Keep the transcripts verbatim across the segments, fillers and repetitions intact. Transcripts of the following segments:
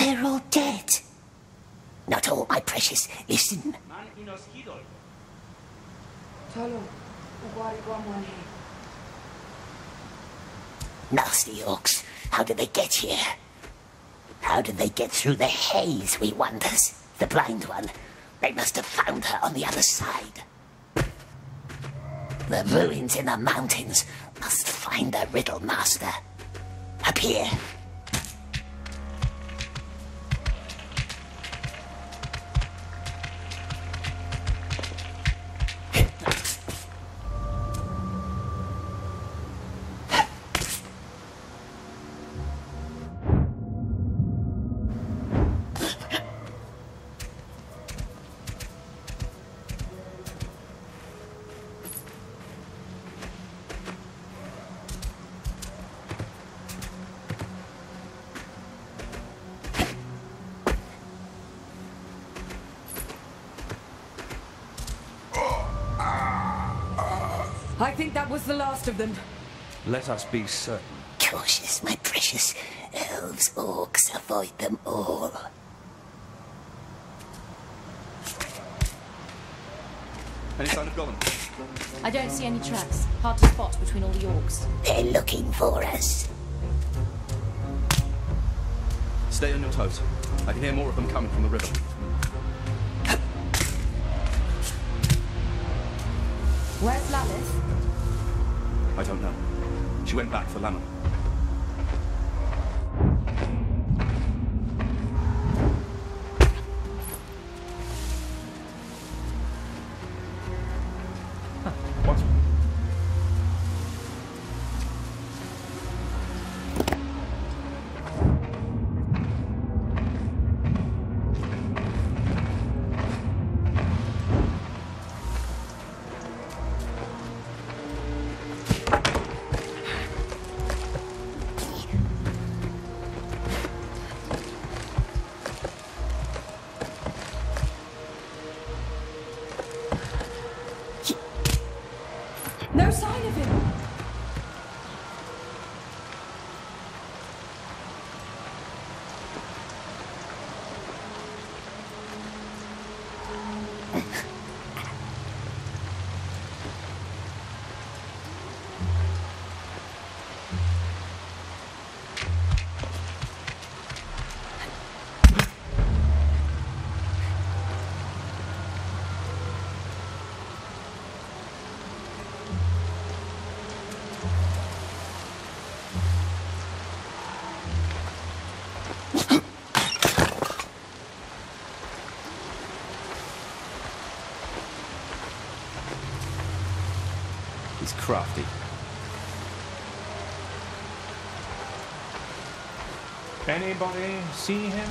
They're all dead. Not all, my precious. Listen. Nasty orcs. How did they get here? How did they get through the haze, we wonders? The blind one. They must have found her on the other side. The ruins in the mountains must find the riddle master. Up here. I think that was the last of them. Let us be certain. Cautious, my precious. Elves, orcs, avoid them all. Any sign of Gollum? I don't see any tracks. Hard to spot between all the orcs. They're looking for us. Stay on your toes. I can hear more of them coming from the river. Where's Lalith? I don't know. She went back for Lammer. What? No sign of him. He's crafty. Anybody see him?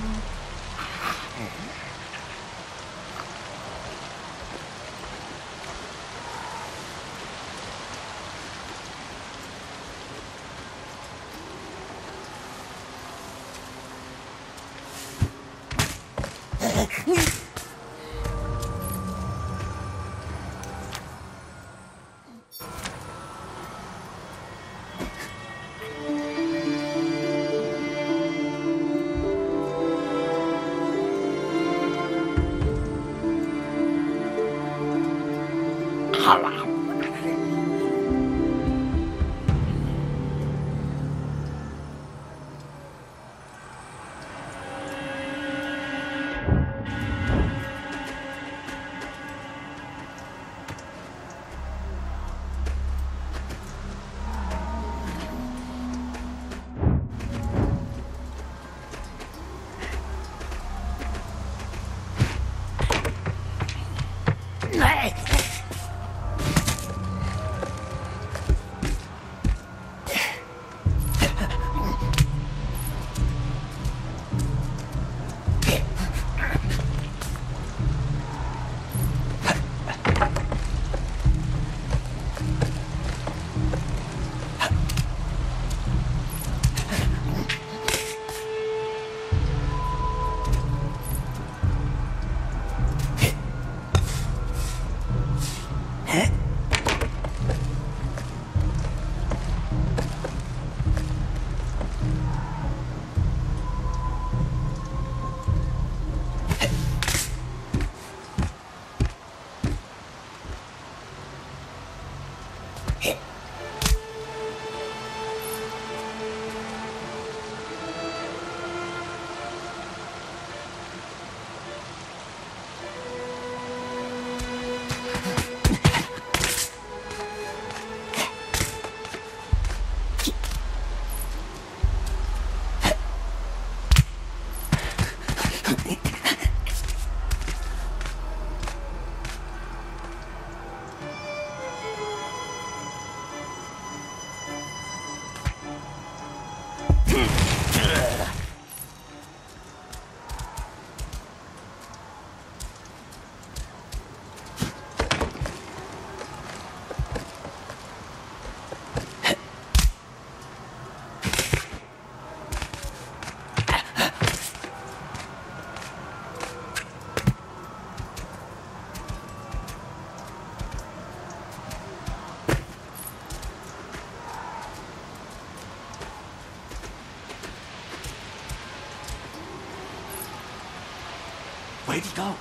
Where'd he go?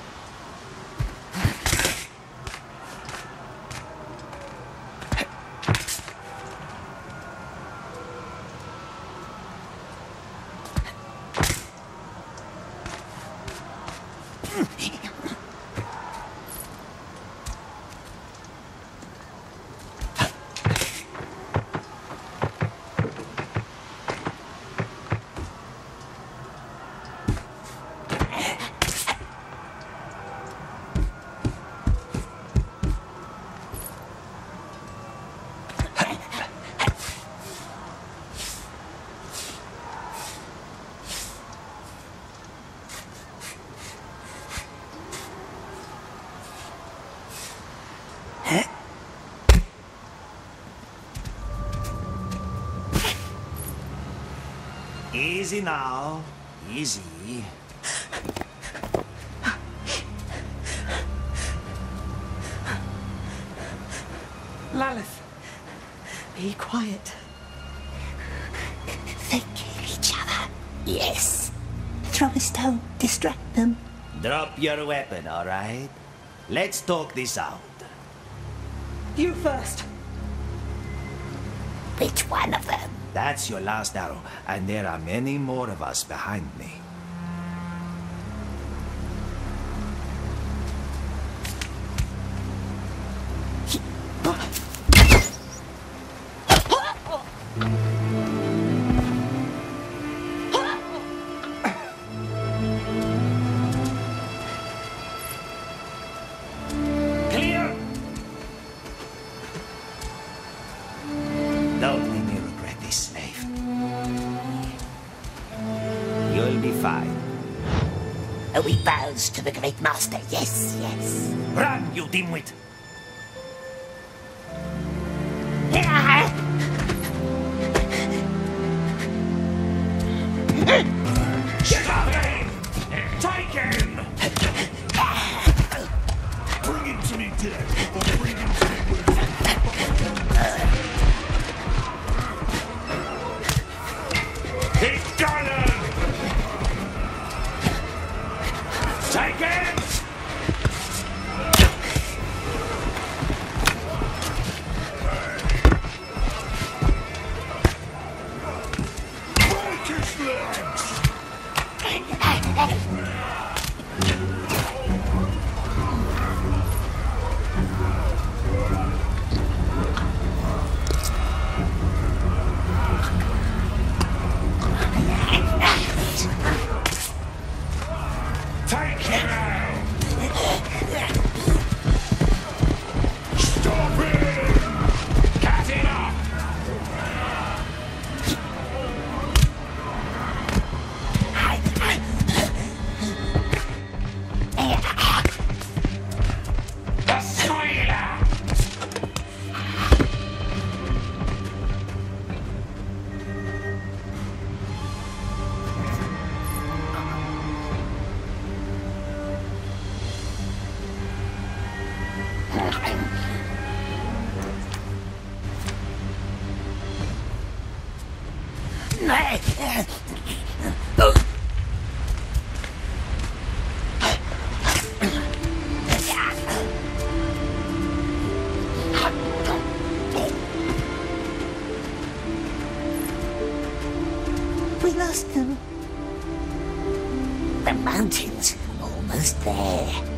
Easy now. Easy. Lalith, be quiet. They kill each other. Yes. Throw a stone, distract them. Drop your weapon, all right? Let's talk this out. You first. Which one of them? That's your last arrow, and there are many more of us behind me. Clear! Don't make me regret this, slave. You'll be fine. Oh, we bows to the great master. Yes, yes. Run, you dimwit! Stop him! Take him! Bring him to me, dead. Bring him to me, He's got him! Take him! Break his legs! Take him out! Stop him! Cut it off! The spoiler! We lost them. The mountain's almost there.